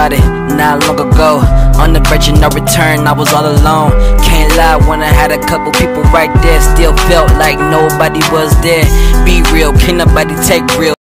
started not long ago. On the verge of no return, I was all alone. Can't lie, when I had a couple people right there, still felt like nobody was there. Be real, can't nobody take real.